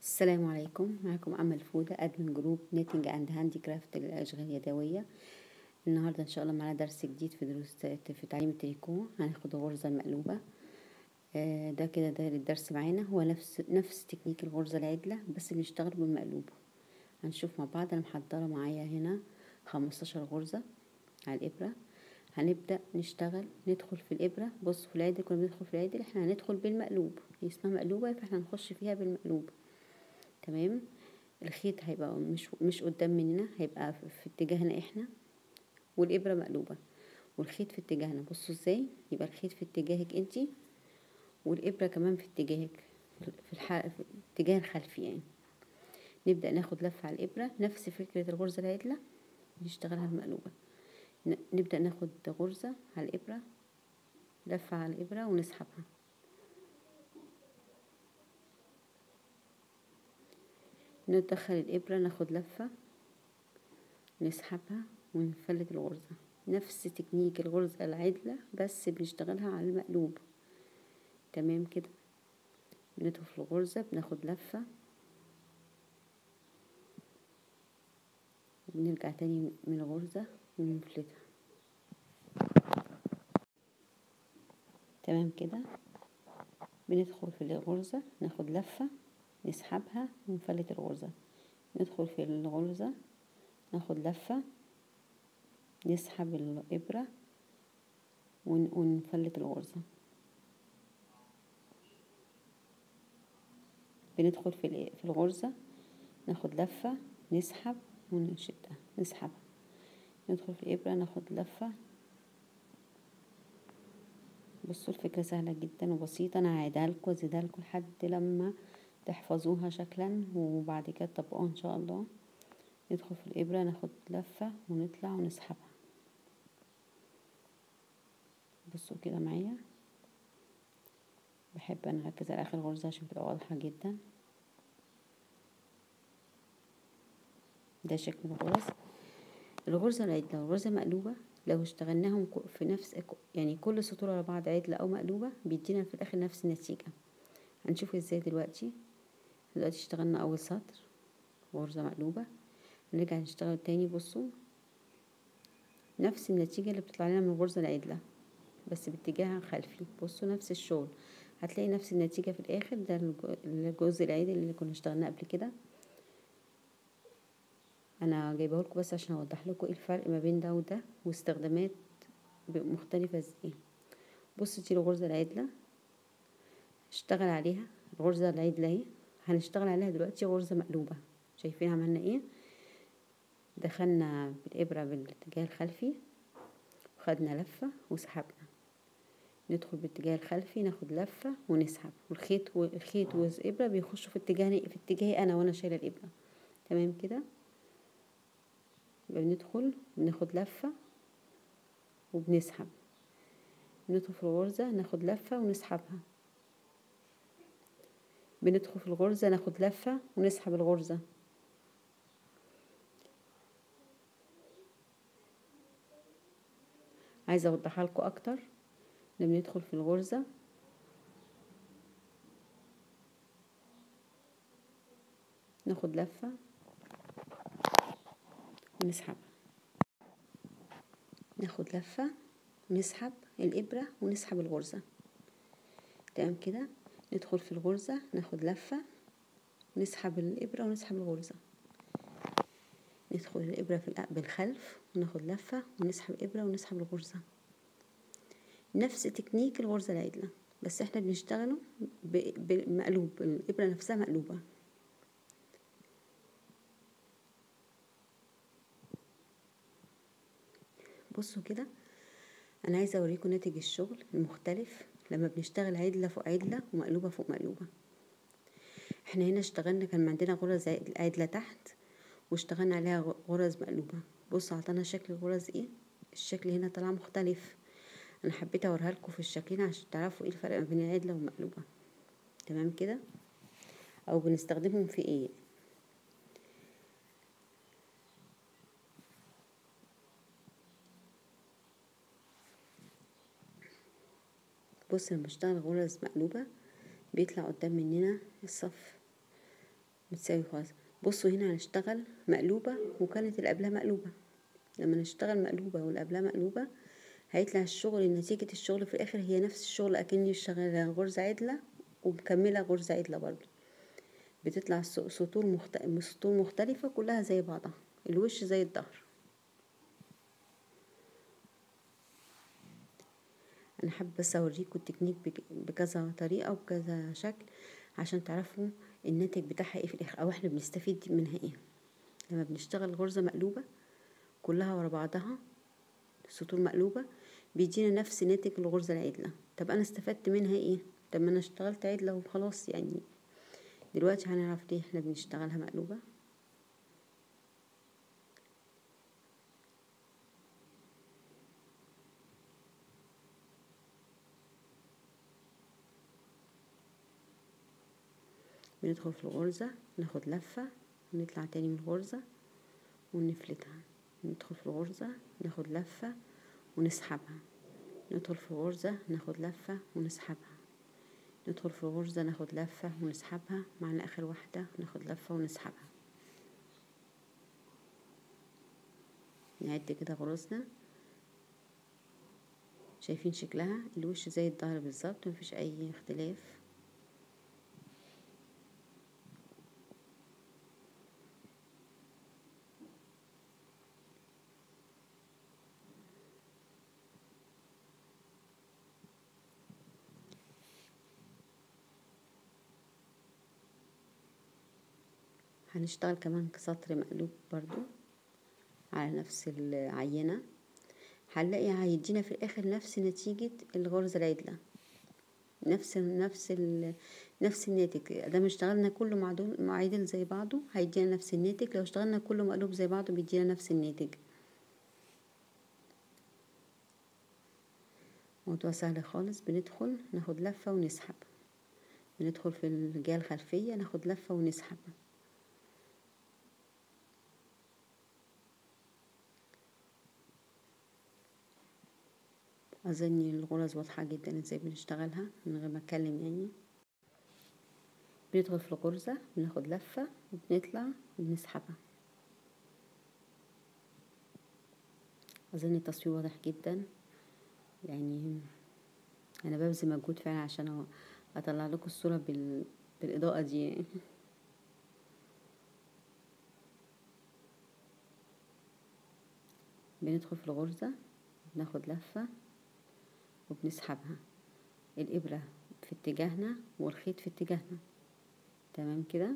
السلام عليكم. معكم أمل فودة، أدمن جروب نيتنج أند هاندي كرافت للأشغال اليدوية. النهاردة إن شاء الله معنا درس جديد في دروس في تعليم التريكو. هناخد الغرزة المقلوبة. ده الدرس معانا هو نفس تكنيك الغرزة العدلة، بس بنشتغل بالمقلوب. هنشوف مع بعض. أنا محضرة معايا هنا 15 غرزة على الإبرة. هنبدأ نشتغل، ندخل في الإبرة. بصوا في العدل كنا بندخل في العدل، احنا هندخل بالمقلوب، هي اسمها مقلوبة فاحنا هنخش فيها بالمقلوب. تمام. الخيط هيبقى مش قدام مننا، هيبقى في اتجاهنا احنا، والابره مقلوبه والخيط في اتجاهنا. بصوا ازاي يبقى الخيط في اتجاهك انتي والابره كمان في اتجاهك، في الاتجاه الخلفي يعني. نبدا ناخد لفه على الابره، نفس فكره الغرزه العدله نشتغلها المقلوبه. نبدا ناخد غرزه على الابره، لفه على الابره ونسحبها. ندخل الابره، ناخد لفه، نسحبها ونفلت الغرزة. نفس تكنيك الغرزة العدلة بس بنشتغلها على المقلوب. تمام كده. بندخل في الغرزة، بناخد لفة وبنرجع تاني من الغرزة ونفلتها. تمام كده. بندخل في الغرزة، ناخد لفة، نسحبها ونفلت الغرزة. ندخل في الغرزة، ناخد لفة، نسحب الإبرة ونفلت الغرزة. بندخل في الغرزة، ناخد لفة، نسحب ونشدها، نسحبها. ندخل في الإبرة، ناخد لفة. بصوا الفكرة سهلة جدا وبسيطة، أنا هعيدها لكم وازيدها لكم لحد لما تحفظوها شكلا وبعد كده تطبقوها إن شاء الله. ندخل في الإبرة، ناخد لفة ونطلع ونسحبها. بصوا كده معايا، بحب أنا أركز على آخر غرزة عشان تبقى واضحة جدا. ده شكل الغرزة العدلة والغرزة مقلوبة. لو اشتغلناهم في نفس يعني كل سطور على بعض عدلة أو مقلوبة بيدينا في الآخر نفس النتيجة. هنشوف ازاي دلوقتي اشتغلنا أول سطر غرزة مقلوبة، نرجع نشتغل تاني. بصوا نفس النتيجة اللي بتطلع لنا من الغرزة العدلة بس باتجاه خلفي. بصوا نفس الشغل، هتلاقي نفس النتيجة في الآخر. ده الجزء العدل اللي كنا اشتغلناه قبل كده. انا جايبه لكم بس عشان اوضح لكم ايه الفرق ما بين ده وده واستخدامات مختلفة ازاي. بصوا دي الغرزة العدلة، اشتغل عليها الغرزة العدلة اهي. هنشتغل عليها دلوقتي غرزة مقلوبة. شايفين عملنا ايه؟ دخلنا بالإبرة بالاتجاه الخلفي وخدنا لفة وسحبنا. ندخل بالاتجاه الخلفي، ناخد لفة ونسحب، والخيط والإبرة بيخشوا في اتجاهي أنا وأنا شايلة الإبرة. تمام كده. يبقى بندخل بناخد لفة وبنسحب. ندخل في الغرزة، ناخد لفة ونسحبها. بندخل في الغرزة، ناخد لفة ونسحب الغرزة. عايزة اوضحها لكم اكتر. لما ندخل في الغرزة ناخد لفة ونسحبها، ناخد لفة ونسحب الإبرة ونسحب الغرزة. تمام كده. ندخل في الغرزة، ناخد لفة، نسحب الإبرة ونسحب الغرزة. ندخل الإبرة بالخلف وناخد لفة ونسحب الإبرة ونسحب الغرزة. نفس تكنيك الغرزة العدلة بس احنا بنشتغله بمقلوب، الإبرة نفسها مقلوبة. بصوا كده، انا عايزه اوريكم ناتج الشغل المختلف لما بنشتغل عدله فوق عدله ومقلوبه فوق مقلوبه. احنا هنا اشتغلنا، كان عندنا غرز عدله تحت واشتغلنا عليها غرز مقلوبه. بصوا عطانا شكل الغرز ايه. الشكل هنا طلع مختلف. انا حبيت اوريها لكم في الشكلين عشان تعرفوا ايه الفرق ما بين العدله والمقلوبه. تمام كده. او بنستخدمهم في ايه. بص لما بشتغل غرز مقلوبه بيطلع قدام مننا الصف بتساوي خالص. بصوا هنا هنشتغل مقلوبة وكانت اللي قبلها مقلوبة. لما نشتغل مقلوبة واللي قبلها مقلوبة هيطلع الشغل، نتيجة الشغل في الآخر هي نفس الشغل، أكني شغالة غرزة عدلة ومكملة غرزة عدلة برضو. بتطلع سطور مختلفة كلها زي بعضها، الوش زي الظهر. أنا حابة بس أوريكم التكنيك بكذا طريقة وبكذا شكل عشان تعرفوا الناتج بتاعها ايه في الآخر، أو احنا بنستفيد منها ايه لما بنشتغل غرزة مقلوبة كلها ورا بعضها، سطور مقلوبة، بيدينا نفس ناتج الغرزة العدلة. طب أنا استفدت منها ايه؟ طب ما أنا اشتغلت عدلة وخلاص يعني. دلوقتي هنعرف ليه احنا بنشتغلها مقلوبة. بندخل في الغرزة، ناخد لفة ونطلع تاني من الغرزة ونفلتها، ندخل في الغرزة ناخد لفة ونسحبها، ندخل في الغرزة ناخد لفة ونسحبها، ندخل في الغرزة ناخد لفة ونسحبها، معنا آخر واحدة ناخد لفة ونسحبها. نعد كده غرزنا، شايفين شكلها الوش زي الظهر بالظبط، مفيش أي اختلاف. هنشتغل كمان سطر مقلوب برضو على نفس العينة، هنلاقي هيدينا في الآخر نفس نتيجة الغرزة العدلة، نفس الناتج. ده اشتغلنا كله معدل زي بعضه هيدينا نفس الناتج، لو اشتغلنا كله مقلوب زي بعضه بيدينا نفس الناتج. موضوع سهل خالص. بندخل ناخد لفة ونسحب، بندخل في الجهة الخلفية ناخد لفة ونسحب. أظن الغرز واضحة جدا ازاي بنشتغلها من غير ما اتكلم يعني. بندخل في الغرزة بناخد لفة وبنطلع وبنسحبها. أظن التصوير واضح جدا يعني، أنا ببذل مجهود فعلا عشان أطلع لكم الصورة بالإضاءة دي. بندخل في الغرزة بناخد لفة وبنسحبها، الإبرة في اتجاهنا والخيط في اتجاهنا، تمام كده.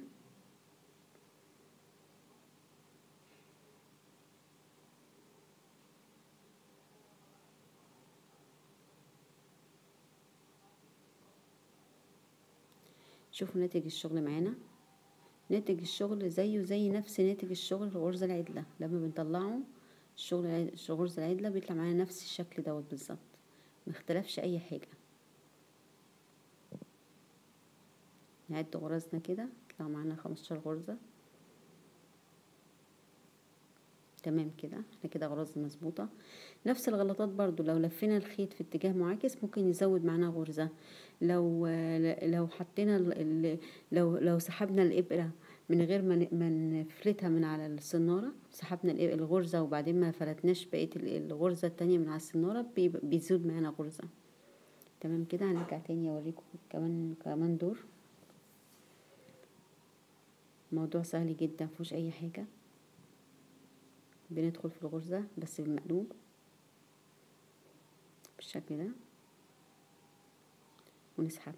شوفوا ناتج الشغل معانا، ناتج الشغل زيه زي نفس ناتج الشغل الغرزة العدلة. لما بنطلعه الغرزة العدلة بيطلع معانا نفس الشكل دوت بالظبط، مختلفش اي حاجة. نعد غرزنا كده يطلع معانا 15 غرزة، تمام كده. احنا كده غرزنا مظبوطة. نفس الغلطات برضو، لو لفينا الخيط في اتجاه معاكس ممكن يزود معانا غرزة. لو حطينا لو سحبنا الإبرة من غير ما نفلتها من على السنارة، سحبنا الغرزة وبعدين ما فلتناش بقية الغرزة التانية من على السنارة، بيزود معانا غرزة. تمام كده. هنرجع تاني اوريكم كمان دور. موضوع سهل جدا مفيهوش اي حاجة. بندخل في الغرزة بس بالمقلوب بالشكل ده ونسحبها.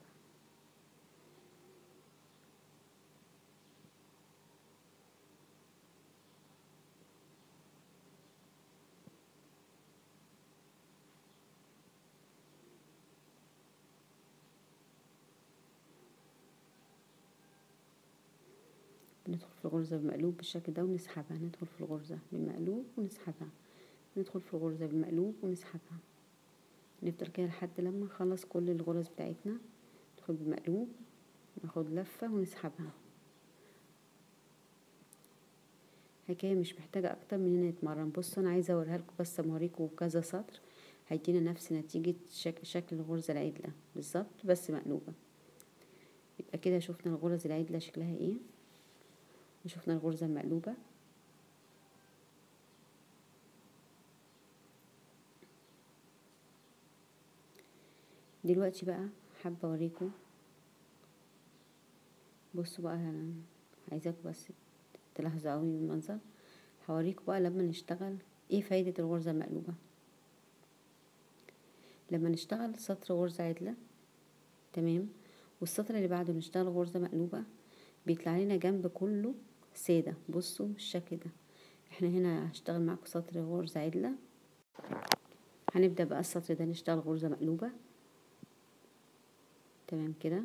ندخل في الغرزة بالمقلوب بالشكل ده ونسحبها، ندخل في الغرزة بالمقلوب ونسحبها، ندخل في الغرزة بالمقلوب ونسحبها. نفضل كده لحد لما نخلص كل الغرز بتاعتنا. ندخل بالمقلوب ناخد لفة ونسحبها. حكاية مش محتاجة اكتر من هنا نتمرن. بصوا انا عايزة اوريها لكم بس اوريكم كذا سطر هيدينا نفس نتيجة شكل الغرزة العدلة بالظبط بس مقلوبة. يبقى كده شفنا الغرز العدلة شكلها ايه. وشوفنا الغرزة المقلوبة. دلوقتي بقى حابة اوريكم، بصوا بقى انا عايزاكم بس تلاحظوا قوي المنظر. هوريكم بقى لما نشتغل ايه فايدة الغرزة المقلوبة. لما نشتغل سطر غرزة عدلة تمام، والسطر اللي بعده نشتغل غرزة مقلوبة، بيطلع لنا جنب كله سادة. بصوا بالشكل ده. احنا هنا هشتغل معاكم سطر غرزة عدلة، هنبدأ بقى السطر ده نشتغل غرزة مقلوبة تمام كده.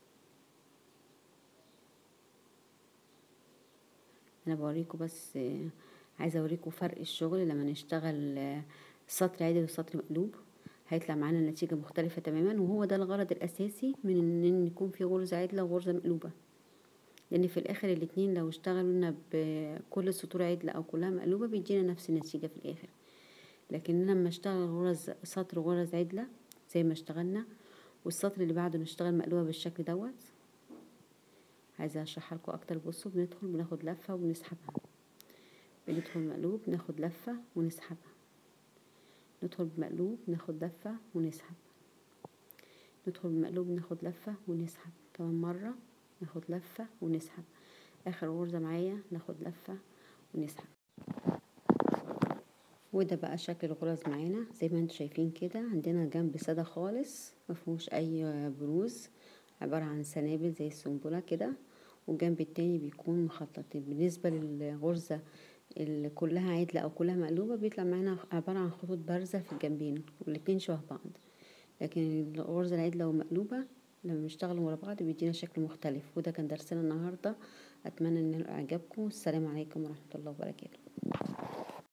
انا بوريكم بس عايزه اوريكم فرق الشغل لما نشتغل سطر عدل وسطر مقلوب، هيطلع معانا نتيجه مختلفه تماما. وهو ده الغرض الاساسي من ان يكون في غرزه عدله وغرزه مقلوبه، لان في الاخر الاتنين لو اشتغلنا بكل السطور عدله او كلها مقلوبه بيدينا نفس النتيجه في الاخر. لكن لما اشتغل سطر غرز عدله زي ما اشتغلنا، والسطر اللي بعده نشتغل مقلوبه بالشكل دوت. عايزه اشرحها لكم اكتر. بصوا بندخل بناخد لفه وبنسحبها، بندخل مقلوب ناخد لفه ونسحبها، ندخل بمقلوب ناخد لفه ونسحب، ندخل بمقلوب ناخد لفه ونسحب كمان مره، ناخد لفه ونسحب، اخر غرزه معايا ناخد لفه ونسحب. وده بقى شكل الغرز معانا زي ما انتم شايفين كده. عندنا جنب ساده خالص مفيهوش اي بروز، عباره عن سنابل زي السنبله كده، والجنب التاني بيكون مخطط. بالنسبه للغرزه اللي كلها عدله او كلها مقلوبه بيطلع معانا عباره عن خطوط بارزه في الجنبين والاتنين شبه بعض. لكن الغرزه العدله والمقلوبه لما بيشتغلوا ورا بعض بيدينا شكل مختلف. وده كان درسنا النهارده، اتمنى ان اعجابكم. السلام عليكم ورحمه الله وبركاته.